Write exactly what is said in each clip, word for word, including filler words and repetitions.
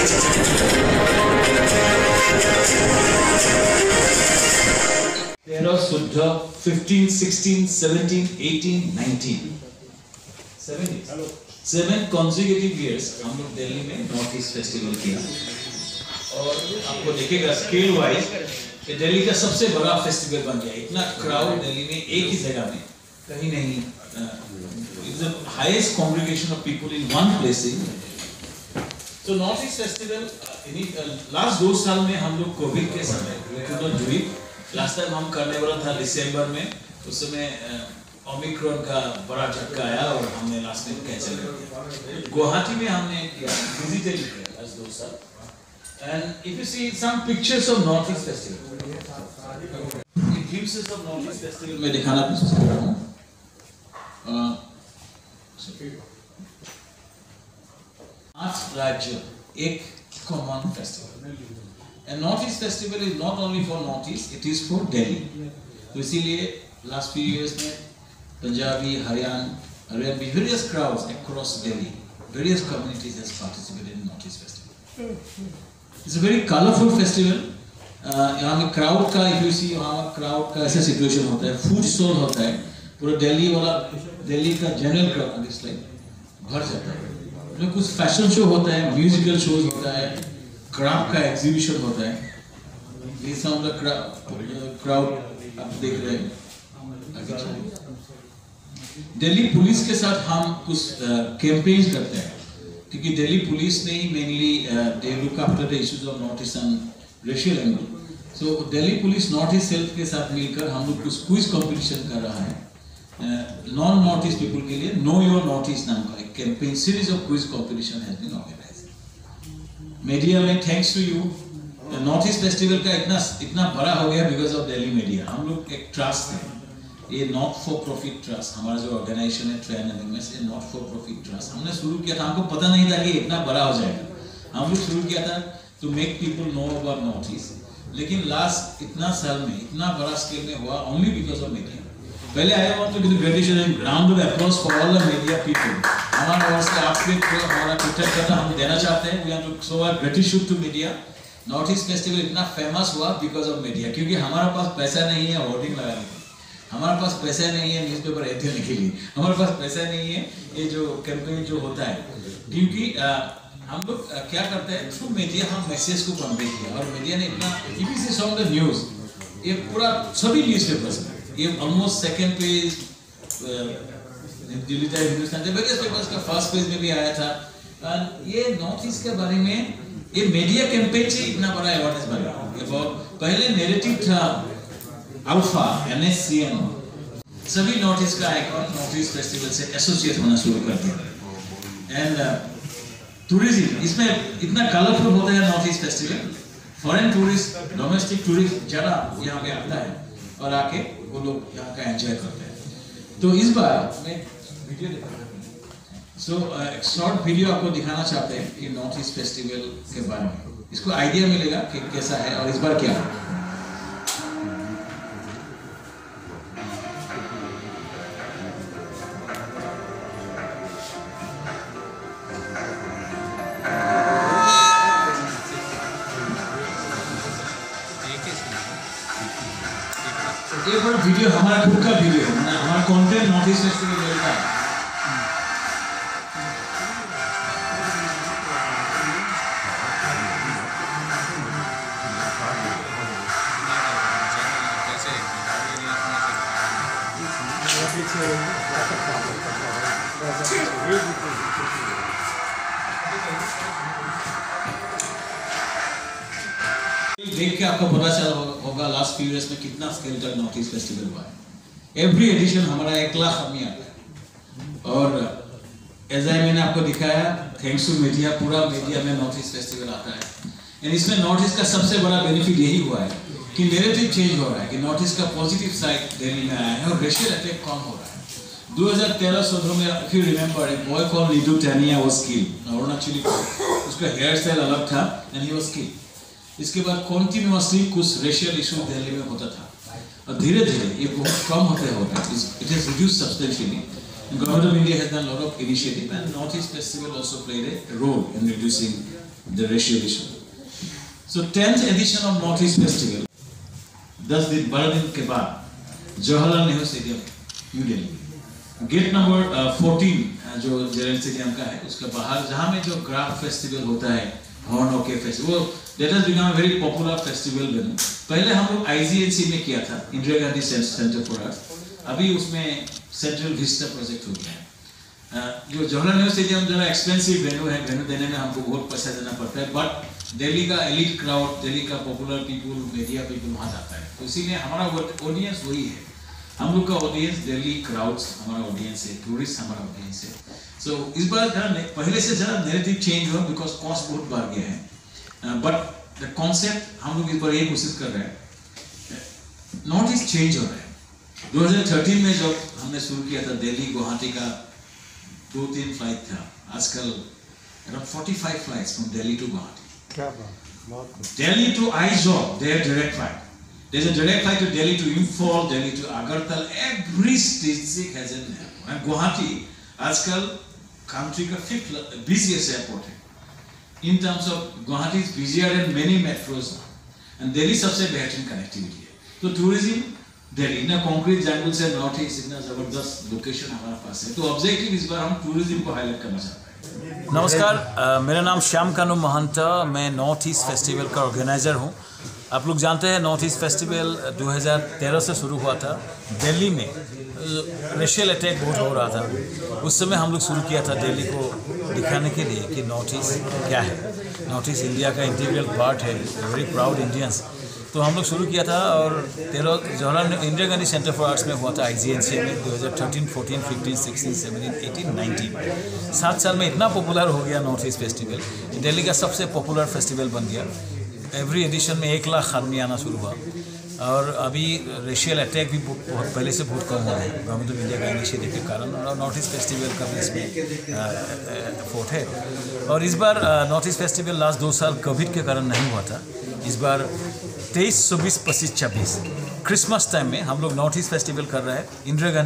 तेरह, चौदह, fifteen, sixteen, seventeen, eighteen, nineteen, seven years, seven consecutive years हम लोग दिल्ली में नॉर्थ ईस्ट फेस्टिवल किया और आपको देखेगा स्केल वाइज कि दिल्ली का सबसे बड़ा फेस्टिवल बन गया। इतना क्राउड दिल्ली में एक ही जगह में कहीं नहीं, it's the highest congregation of people in one place. तो नॉर्थ ईस्ट फेस्टिवल लास्ट दो साल में हम लोग कोविड के समय लास्ट टाइम हम करने वाला था दिसंबर में, उस समय ओमिक्रॉन का बड़ा झटका आया और हमने लास्ट में कैंसिल कर दिया। गुवाहाटी में हमने किया, डिजिटली किया लास्ट दो साल। And if you see some pictures of North East Festival, glimpses of North East Festival मैं दिखाना कोशिश कर रहा हूँ। आठ राज्य एक common festival, and North East Festival is not only for North East, it is for Delhi. तो इसीलिए last few years में Punjabi, Haryana, Haryana various crowds across Delhi, various communities has participated in North East Festival. It's a very colorful festival. यहाँ में crowd का if you see वहाँ crowd का ऐसा situation होता है, food stall होता है, पूरा दिल्ली वाला दिल्ली का general crowd इस लाइक भर जाता है। उसमें कुछ फैशन शो होता है, म्यूजिकल शोज होता है, क्राफ्ट का एग्जीबिशन होता है। ये सब क्राउड आप देख रहे हैं। दिल्ली पुलिस के साथ हम कुछ कैंपेन करते हैं क्योंकि दिल्ली पुलिस ने ही mainly they look after the issues of north eastern racial angle. So Delhi police north east cell के साथ मिलकर हम लोग कुछ क्विज कंपटीशन कर रहा है नॉन नॉर्थ ईस्ट पीपल के लिए। नो योर नॉर्थ ईस्ट नाम का एक campaign series of quiz competition has been organised. Media में thanks to you, north east festival का इतना इतना बड़ा हो गया बिकॉज ऑफ दिल्ली मीडिया। हम लोग एक ट्रस्ट है, ये नॉट फॉर प्रॉफिट ट्रस्ट, हमारा जो ऑर्गेनाइजेशन है ट्रेन एंड एमएस ये नॉट फॉर प्रॉफिट ट्रस्ट। हमने शुरू किया था, हमको पता नहीं था कि इतना बड़ा हो जाएगा। हम लोग शुरू किया था to make people know about north east, लेकिन लास्ट इतना साल में इतना बड़ा स्केल में हुआ ओनली बिकॉज ऑफ मीडिया। पहले I want to give gratitude and round of applause for all the media people. हमारा वर्ष का आपके हमारा ट्विटर करना हम देना चाहते हैं। We want to show our gratitude to media. North east festival इतना फेमस हुआ बिकॉज ऑफ मीडिया, क्योंकि हमारे पास पैसा नहीं है होर्डिंग लगाने के, हमारे पास पैसा नहीं है न्यूज़पेपर ऐड करने के लिए, हमारे पास पैसा नहीं है ये जो कैंपेन जो होता है, क्योंकि आ, हम लोग क्या करते हैं थ्रू मीडिया हम मैसेज को कन्वे किया। और मीडिया ने इतना ईबीसी सॉन्ग द न्यूज़ ये पूरा सभी न्यूज़पेपर्स ये almost second page Delhi Times, Hindustan के वेरियस पेपर्स का फर्स्ट पेज में भी आया था। ये नॉर्थ ईस्ट के बारे में ये मीडिया कैंपेन से इतना बड़ा अवेयरनेस बना। पहले नैरेटिव था अल्फा एनएससीएन, सभी नॉर्थ ईस्ट का आइकॉन नॉर्थ ईस्ट फेस्टिवल से एसोसिएट होना शुरू कर दिया। एंड टूरिज्म इसमें इतना कलरफुल होता है north east festival, foreign tourist domestic tourist ज़्यादा यहाँ पे आता है और आके वो लोग यहाँ का एंजॉय करते हैं। तो इस बार मैं वीडियो दिखा सो एक शॉर्ट वीडियो आपको दिखाना चाहते हैं कि नॉर्थ ईस्ट फेस्टिवल के बारे में, इसको आइडिया मिलेगा कि कैसा है और इस बार क्या है। ये बड़ा वीडियो हमारा खुद का वीडियो है, हमारा कंटेंट नॉर्थ ईस्ट फेस्टिवल का है। देख के आपको पता चला होगा लास्ट फ्यू इयर्स में कितना स्केल तक नॉर्थ ईस्ट फेस्टिवल हुआ है। एवरी एडिशन हमारा एक लाख आदमी आता है और एज आई मैंने आपको दिखाया थैंक्स टू मीडिया, पूरा मीडिया में नॉर्थ ईस्ट फेस्टिवल आता है। एंड इसमें नॉर्थ ईस्ट का सबसे बड़ा बेनिफिट यही हुआ है कि नैरेटिव चेंज हो रहा है कि नॉर्थ ईस्ट का पॉजिटिव साइड दिल्ली में आया है और रेशियल अटैक कम हो रहा है। दो हज़ार तेरह चौदह में if you remember a boy called Lidu Tania was killed, अरुणाचली उसका हेयर स्टाइल अलग था and he was killed। इसके बाद कंटिन्यूअसली कुछ रेशियल इशू दिल्ली में होता था और धीरे धीरे ये बहुत कम होते होता है। It has reduced substantially. Government of India has done lot of initiative and north east festival also played a role in reducing the racial issue. So tenth edition of Northeast Festival, दस दिन बारह दिन के बाद Jawaharlal Nehru stadium new Delhi, gate number fourteen जो जेरन stadium का है उसके बाहर, जहाँ में जो ग्राफ फेस्टिवल होता है, horn okay festival, that has become a very popular festival venue. पहले हम लोग I G N C में किया था, Indira Gandhi centre for art, अभी उसमें सेंट्रल विस्टा प्रोजेक्ट हो गया है। जो जवाहरलाल नेहरू स्टेडियम जरा एक्सपेंसिव वेन्यू है, वेन्यू देने में हमको बहुत पैसा देना पड़ता है, बट दिल्ली का एलिट क्राउड, दिल्ली का पॉपुलर पीपल, मीडिया पीपल वहाँ जाता है, तो इसीलिए हमारा ऑडियंस वही है। हम लोग का ऑडियंस दिल्ली क्राउड्स हमारा ऑडियंस है, टूरिस्ट हमारा ऑडियंस है। सो so, इस बार जरा पहले से जरा नैरेटिव चेंज हुआ, बिकॉज कॉस्ट बहुत बढ़ गया है, बट द कॉन्सेप्ट हम लोग इस बार ये कोशिश कर रहे हैं, नॉर्थ ईस्ट चेंज हो रहा है। दो हज़ार तेरह में जब हमने शुरू किया था, दिल्ली गुवाहाटी का दो तीन फ्लाइट था, आजकल अराउंड पैंतालीस flights from Delhi to Guwahati. क्या बात, Delhi to Aizawl there direct flight, there's a direct flight to Delhi, to Imphal, Delhi to Agartala, every district has an airport. And Guwahati आजकल country का fifth busiest airport है, in terms of Guwahati is busier than many metros, and Delhi सबसे बेहतरीन connectivity है। तो tourism Delhi ना concrete jungle से north east इतना जबरदस्त लोकेशन हमारे पास है, तो ऑब्जेक्टिव इस बार हम टूरिज्म को हाईलाइट करना चाहते हैं। नमस्कार, uh, मेरा नाम श्याम कानू महंता, मैं नॉर्थ ईस्ट फेस्टिवल का ऑर्गेनाइज़र हूँ। आप लोग जानते हैं नॉर्थ ईस्ट फेस्टिवल दो हज़ार तेरह से शुरू हुआ था। दिल्ली में रेशियल अटैक बहुत हो रहा था, उस समय हम लोग शुरू किया था दिल्ली को दिखाने के लिए कि नॉर्थ ईस्ट क्या है। नॉर्थ ईस्ट इंडिया का इंटीग्रल पार्ट है, वेरी प्राउड इंडियंस। तो हम लोग शुरू किया था, और तेरह Jawaharlal Indira Gandhi centre for arts में हुआ था, आई जी एन सी में दो हज़ार तेरह, चौदह, पंद्रह, सोलह, सत्रह, अठारह, उन्नीस। सात साल में इतना पॉपुलर हो गया नॉर्थ ईस्ट फेस्टिवल, दिल्ली का सबसे पॉपुलर फेस्टिवल बन गया। एवरी एडिशन में एक लाख आदमी आना शुरू हुआ, और अभी रेशियल अटैक भी बहुत पहले से बहुत कम हुआ है गवर्नमेंट ऑफ इंडिया का इनिशिएटिव के कारण, और नॉर्थ ईस्ट फेस्टिवल का भी इसमें फोर्ट है। और इस बार नॉर्थ ईस्ट फेस्टिवल लास्ट दो साल कोविड के कारण नहीं हुआ था। इस बार तेईस चौबीस पच्चीस छब्बीस क्रिसमस टाइम में हम लोग नॉर्थ ईस्ट फेस्टिवल कर रहे हैं। इंदिरा गांधी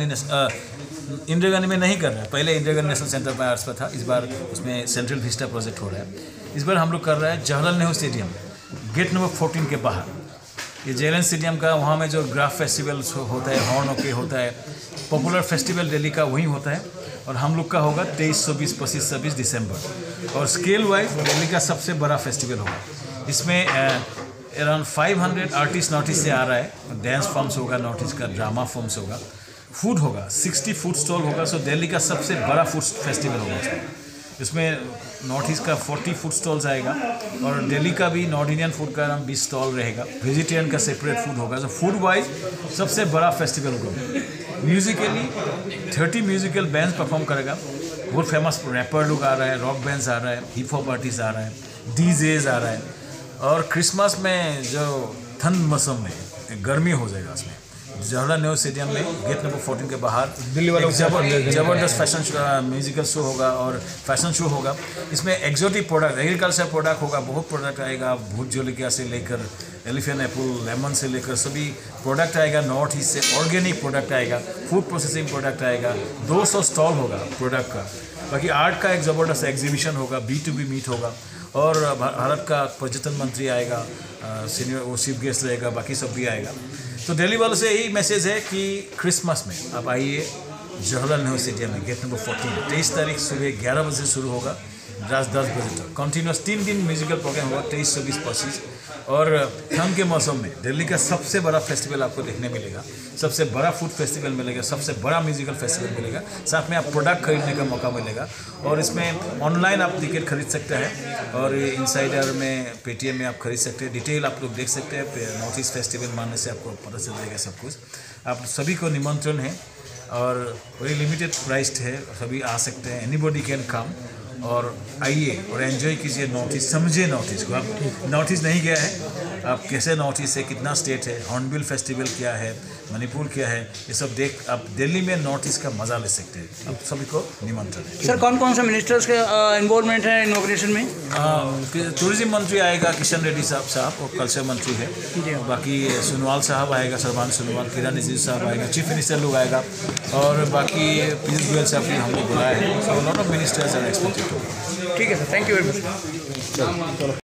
इंदिरा गांधी में नहीं कर रहे हैं, पहले Indira Gandhi national centre for arts पर था, इस बार उसमें सेंट्रल विस्टा प्रोजेक्ट हो रहा है। इस बार हम लोग कर रहे हैं Jawaharlal Nehru stadium, gate number fourteen के बाहर। ये जेएलएन स्टेडियम का वहाँ में जो ग्राफ फेस्टिवल होता है, हॉर्न ओके होता है, पॉपुलर फेस्टिवल दिल्ली का वहीं होता है, और हम लोग का होगा तेईस चौबीस पच्चीस छब्बीस दिसंबर। और स्केल वाइज दिल्ली का सबसे बड़ा फेस्टिवल होगा। इसमें around five hundred artist north east से आ रहा है, डांस फॉर्म्स होगा, नॉर्थ ईस्ट का ड्रामा फॉर्म्स होगा, फूड होगा, साठ फूड स्टॉल होगा। सो दिल्ली का सबसे बड़ा फूड फेस्टिवल होगा इसमें। इसमें नॉर्थ ईस्ट का चालीस फूड स्टॉल्स आएगा, और दिल्ली का भी नॉर्थ इंडियन फूड का अराउंड बीस स्टॉल रहेगा, वेजिटेरियन का सेपरेट फूड होगा। सो फूड वाइज सबसे बड़ा फेस्टिवल होगा। Musically thirty musical bands perform करेगा, बहुत फेमस रैपर लोग आ रहा है, रॉक बैंड्स आ रहा है, हिप हॉप आर्टिस्ट आ रहा है, डीजेज आ रहा है। और क्रिसमस में जो ठंड मौसम में गर्मी हो जाएगा, उसमें जवाहरलाल नेहरू स्टेडियम में गेट नंबर फोर्टीन के बाहर दिल्ली वालों जबरदस्त फैशन म्यूजिकल शो होगा और फैशन शो होगा। इसमें एक्जोटिक प्रोडक्ट, एग्रीकल्चर प्रोडक्ट होगा, बहुत प्रोडक्ट आएगा, भूत जोलिका से लेकर एलिफेंट एप्पल, लेमन से लेकर सभी प्रोडक्ट आएगा। नॉर्थ ईस्ट से ऑर्गेनिक प्रोडक्ट आएगा, फूड प्रोसेसिंग प्रोडक्ट आएगा, दो सौ स्टॉल होगा प्रोडक्ट का। बाकी आर्ट का एक ज़बरदस्त एग्जीबिशन होगा, बी टू बी मीट होगा, और भारत का पर्यटन मंत्री आएगा, सीनियर वो चीफ गेस्ट रहेगा, बाकी सब भी आएगा। तो दिल्ली वालों से यही मैसेज है कि क्रिसमस में आप आइए जवाहरलाल नेहरू स्टेडियम में, गेट नंबर फोर्टीन, तेईस तारीख सुबह ग्यारह बजे शुरू होगा, रात दस बजे तक कंटिन्यूस तीन दिन म्यूजिकल प्रोग्राम होगा, तेईस चौबीस पच्चीस। और ठंड के मौसम में दिल्ली का सबसे बड़ा फेस्टिवल आपको देखने मिलेगा, सबसे बड़ा फूड फेस्टिवल मिलेगा, सबसे बड़ा म्यूजिकल फेस्टिवल मिलेगा, साथ में आप प्रोडक्ट खरीदने का मौका मिलेगा। और इसमें ऑनलाइन आप टिकट खरीद सकते हैं, और इनसाइडर में पेटीएम में आप खरीद सकते हैं। डिटेल आप लोग देख सकते हैं, नॉर्थ ईस्ट फेस्टिवल मानने से आपको पता चल जाएगा सब कुछ। आप सभी को निमंत्रण है, और वेरी लिमिटेड प्राइस्ड है, सभी आ सकते हैं, एनीबॉडी कैन कम, और आइए और एंजॉय कीजिए नॉर्थ ईस्ट, समझिए नॉर्थ ईस्ट को। आप नॉर्थ ईस्ट नहीं गया है, आप कैसे नॉर्थ ईस्ट है, कितना स्टेट है, हॉर्नबिल फेस्टिवल क्या है, मणिपुर क्या है, ये सब देख आप दिल्ली में नॉर्थ ईस्ट का मज़ा ले सकते हैं। आप सभी को निमंत्रण है। सर, कौन कौन से मिनिस्टर्स के इन्वॉल्वमेंट है इनॉग्रेशन में? टूरिज्म मंत्री आएगा किशन रेड्डी साहब साहब और कल्चर मंत्री है, बाकी सोनवाल साहब आएगा, सरबान सोनवाल, किरण रिजिजू साहब आएगा, चीफ मिनिस्टर लोग आएगा, और बाकी पीयूष गोयल साहब भी हम लोग बुलाए हैं। So lot of ministers are expected. ठीक है sir, thank you very much. चलो